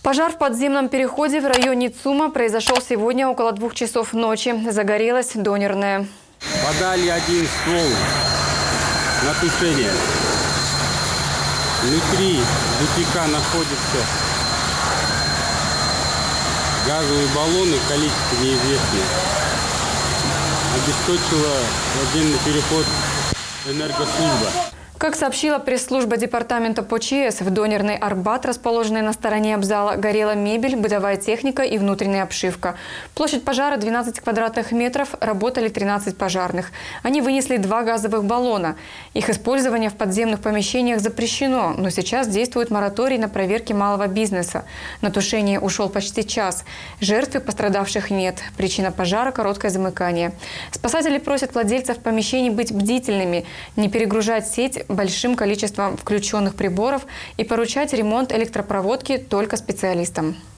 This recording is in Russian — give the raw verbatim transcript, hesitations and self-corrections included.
Пожар в подземном переходе в районе ЦУМа произошел сегодня около двух часов ночи. Загорелась донерная. Подали один ствол на тушение. Внутри бутика находятся газовые баллоны, количество неизвестное. Обесточила подземный переход энергослужба. Как сообщила пресс-служба департамента по ЧС, в донерной Арбат, расположенной на стороне Абзала, горела мебель, бытовая техника и внутренняя обшивка. Площадь пожара двенадцать квадратных метров, работали тринадцать пожарных. Они вынесли два газовых баллона. Их использование в подземных помещениях запрещено, но сейчас действует мораторий на проверки малого бизнеса. На тушение ушел почти час. Жертв и пострадавших нет. Причина пожара – короткое замыкание. Спасатели просят владельцев помещений быть бдительными, не перегружать сеть большим количеством включенных приборов и поручать ремонт электропроводки только специалистам.